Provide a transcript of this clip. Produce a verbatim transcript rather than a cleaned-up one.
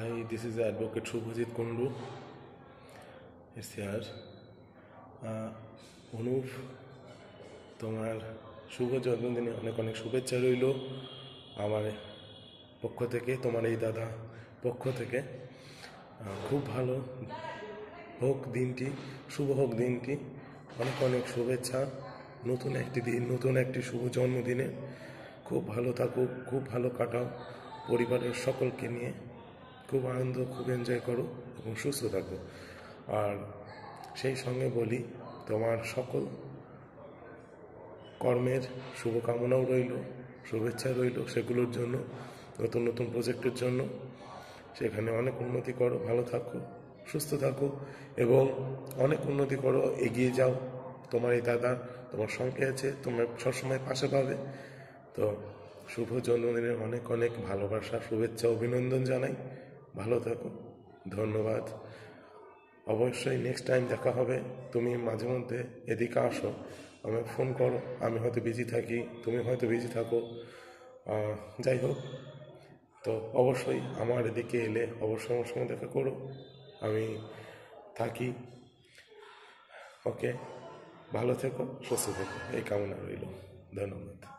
Hi, this is Advocate Shubhajit Kundu. It's here. Anup, তোমার শুভ জন্মদিনে অনেক অনেক শুভেচ্ছা রইল আমার পক্ষ থেকে, তোমার এই দাদা পক্ষ থেকে। খুব ভালো হোক দিনটি, শুভ হোক দিনটি, অনেক অনেক শুভেচ্ছা। নতুন একটি দিন, নতুন একটি শুভ জন্মদিনে খুব ভালো থাকো, খুব ভালো কাটাও পরিবারের সকলকে নিয়ে, খুব আনন্দ, খুব এনজয় করো এবং সুস্থ থাকো। আর সেই সঙ্গে বলি, তোমার সকল কর্মের শুভকামনাও রইল, শুভেচ্ছা রইল সেগুলোর জন্য, নতুন নতুন প্রজেক্টের জন্য। সেখানে অনেক উন্নতি করো, ভালো থাকো, সুস্থ থাকো এবং অনেক উন্নতি করো, এগিয়ে যাও। তোমার এই দাদা তোমার সঙ্গে আছে, তোমার সবসময় পাশে পাবে। তো শুভ জন্মদিনের অনেক অনেক ভালোবাসা, শুভেচ্ছা, অভিনন্দন জানাই। ভালো থাকো, ধন্যবাদ। অবশ্যই নেক্সট টাইম দেখা হবে। তুমি মাঝে মধ্যে এদিকে আসো, আমাকে ফোন করো। আমি হয়তো বিজি থাকি, তুমি হয়তো বিজি থাকো, যাই হোক। তো অবশ্যই আমার এদিকে এলে অবশ্যই আমার সঙ্গে দেখা করো, আমি থাকি। ওকে, ভালো থেকো, সুস্থ থেকো, এই কামনা রইল। ধন্যবাদ।